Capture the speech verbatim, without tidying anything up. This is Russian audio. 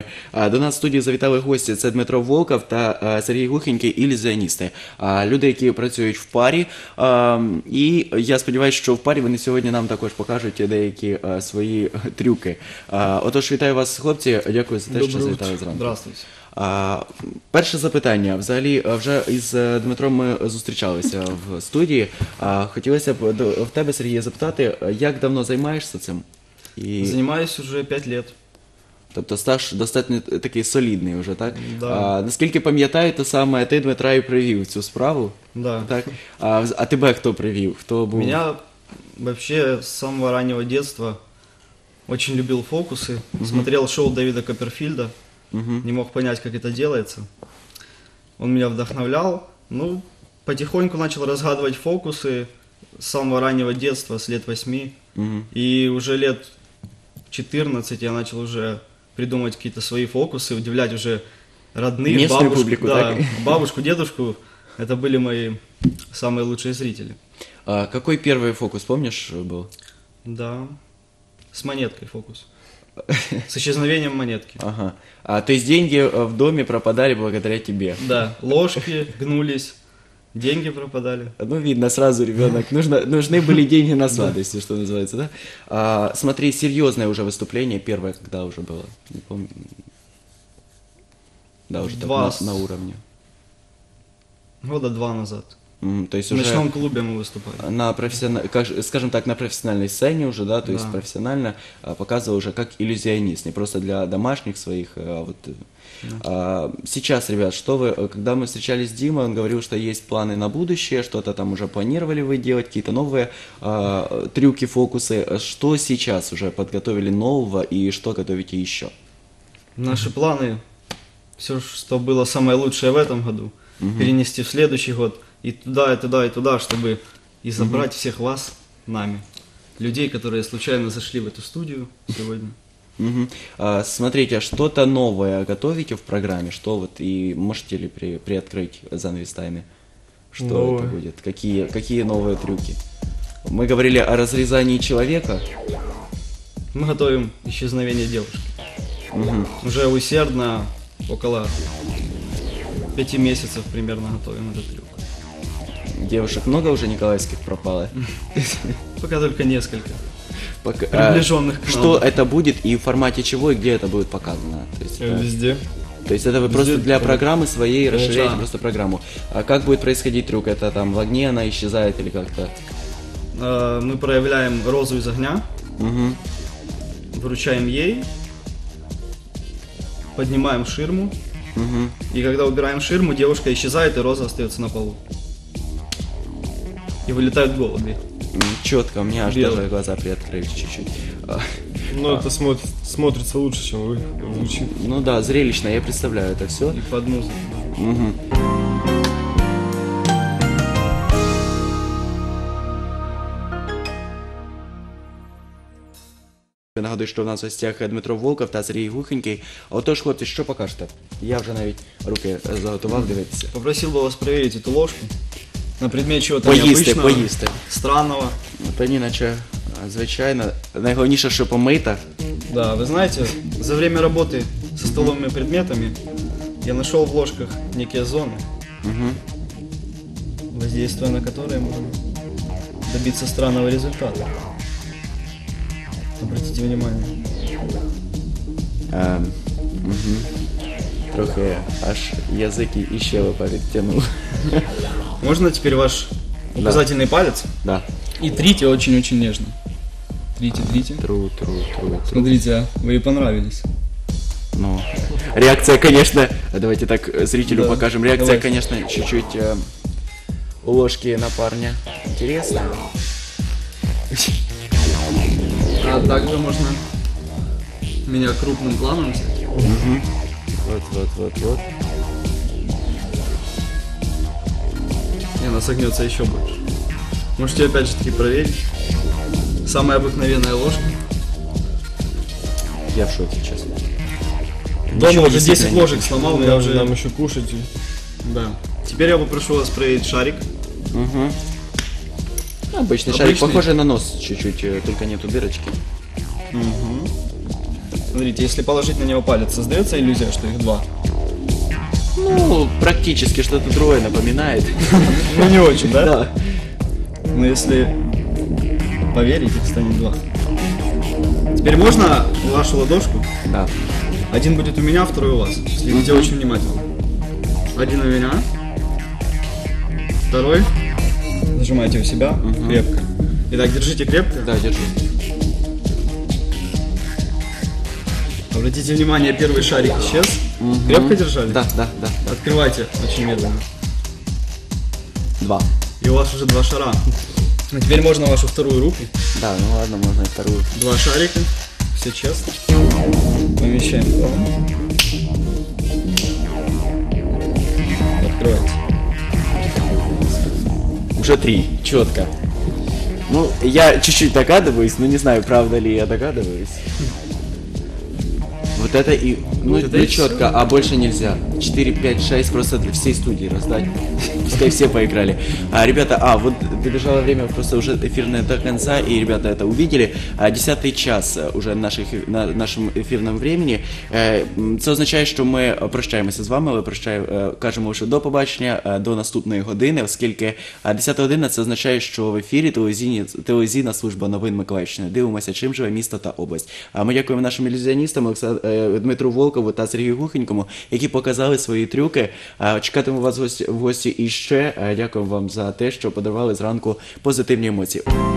А, До нас в студії завітали гості. Це Дмитро Волков та а, Сергій Глухенький, ілюзіоністи. А, Люди, які працюють в парі. А, І я сподіваюся, що в парі вони сьогодні нам також покажуть деякі а, свої трюки. А, Отож, вітаю вас, хлопці. Дякую за те, що завітали зранку. Здравствуйте. А, Перше запитання. Взагалі, вже із Дмитром ми зустрічалися в студії. А, Хотілося б до- в тебе, Сергій, запитати, як давно займаєшся цим? І... Занимаюсь уже пять лет. Тобто стаж достатньо такий солідний вже, так? Да. А, наскільки пам'ятаю, то саме ти, Дмитра, і привів цю справу. Да. Так? А, вз- а тебе хто привів? Хто був? Меня вообще с самого раннего детства очень любил фокусы. Смотрел шоу Дэвида Копперфильда. Мгм. Не мог понять, как это делается. Он меня вдохновлял. Ну, потихоньку начал разгадывать фокусы с самого раннего детства, с лет восьми. Мгм. И уже лет четырнадцать я начал уже придумывать какие-то свои фокусы, удивлять уже родных, Местную бабушку, публику, да, так? бабушку, дедушку. Это были мои самые лучшие зрители. А, какой первый фокус, помнишь, был? Да, с монеткой фокус. С исчезновением монетки. Ага. А, то есть деньги э, в доме пропадали благодаря тебе? Да, ложки гнулись, деньги пропадали. Ну, видно сразу, ребенок, нужно, нужны были деньги на сладости, что называется, да? А, смотри, серьезное уже выступление, первое, когда уже было? Не помню. Да, уже так Два на, с- на уровне. Года два назад. М, то есть В уже... ночном клубе мы выступали. На профессиона... как- скажем так, на профессиональной сцене уже, да, то есть Да. профессионально а, показывал уже как иллюзионист, не просто для домашних своих, а вот... э, а, сейчас, ребят, что вы, э, когда мы встречались с Димой, он говорил, что есть планы на будущее, что-то там уже планировали вы делать, какие-то новые а, трюки, фокусы, что сейчас уже подготовили нового и что готовите еще? Наши планы, все, что было самое лучшее в этом году, перенести в следующий год и туда, и туда, и туда, чтобы и забрать всех вас нами. Людей, которые случайно зашли в эту студию сегодня. Мгм. А, смотрите, а что-то новое готовите в программе, что вот, и можете ли при, приоткрыть занавес тайны? Что Новое. это будет? Какие, какие новые трюки? Мы говорили о разрезании человека. Мы готовим исчезновение девушки. Мгм. Уже усердно, около пяти месяцев примерно готовим этот трюк. Девушек много уже николаевских пропало? Пока только несколько. Пока- а, Приближенных к нам. Что это будет и в формате чего и где это будет показано? То есть, Э, это, Везде. то есть это вы просто для программы своей расширяете Да. просто программу. А как будет происходить трюк? Это там в огне она исчезает или как-то? Э, Мы проявляем розу из огня, Мгм. вручаем ей, поднимаем ширму, Мгм. и когда убираем ширму, девушка исчезает, и роза остается на полу. И вылетают голуби. Четко, у меня аж Белый. даже глаза приоткрылись чуть-чуть. А, Но это смотри- смотрится лучше, чем вы звучит. Ну да, зрелищно, я представляю это все. И под музыку. Нагадую, що в нас в гостях Дмитро Волков та Сергій Глухенький. Отож, хлопці, що покажете? Я вже навіть руки е, заготував дивитися. Попросил бы вас проверить эту ложку на предмет чего-то Поїсти, необычного, поїсти. странного. Та ні, наче, а, звичайно, найголовніше, що помита. Да, вы знаете, за время работы со столовыми предметами я нашел в ложках некие зоны, Угу. воздействуя на которые можно добиться странного результата. Обратите внимание. Ем, угу. Трохи аж язик і щелепа відтягнув. Можно теперь ваш указательный палец? Да. И трите очень-очень нежно. Трите, трите. Тру, тру, тру, тру. Смотрите, а, вы ей понравились. Ну, реакция, конечно, давайте так э, зрителю Да, покажем. Реакция, давай. конечно, чуть-чуть э, у ложки на парня интересная. А также можно меня крупным планом взять. Вот, вот, вот, вот. И она согнется еще больше. Можете опять же таки проверить. Самая обыкновенная ложка. Я в шоке, честно. Дома Ничего уже действительно десять не ложек чувствую. сломал, Нам, я уже... нам еще кушать. Да. Теперь я попрошу вас проверить шарик. Угу. Обычный, Обычный. шарик, похожий на нос чуть-чуть, э, только нету дырочки. смотрите, если положить на него палец, создается иллюзия, что их два? Ну, практически что-то другое напоминает. Ну не очень, да? Да. Но если поверить, их станет два. Теперь можно вашу ладошку? Да. Один будет у меня, второй у вас. Следите очень внимательно. Один у меня. Второй. Зажимайте у себя крепко. Итак, держите крепко. Да, держу. Обратите внимание, первый шарик исчез. Крепко держали? Да, да, да. Открывайте очень медленно. Два. И у вас уже два шара. А теперь можно вашу вторую руку. Да, ну ладно, можно и вторую. Два шарика. Все честно. Помещаем туда. Открывайте. Уже три. Четко. Ну, я чуть-чуть догадываюсь, но не знаю, правда ли я догадываюсь. Вот это и, ну, Вот это ну и четко, а больше нельзя. четыре, пять, шесть просто для всей студии раздать. Пускай все поиграли. А, ребята, а, вот добежало время просто уже эфирное до конца, и ребята это увидели. А, десятий час уже наших, на нашому ефірному времени. Е, Це означає, що ми прощаємося з вами, але прощаю, е, кажемо вже до побачення, е, до наступної години, оскільки е, десята година це означає, що в ефірі телевізійні, телевізійна служба новин Миколаївщини. Дивимося, чим живе місто та область. А ми дякуємо нашим ілюзіоністам Олександру Дмитру Волкову та Сергію Глухенькому, які показали свої трюки. Чекатимемо вас в гості, в гості і ще. Дякуємо вам за те, що подарували зранку позитивні емоції.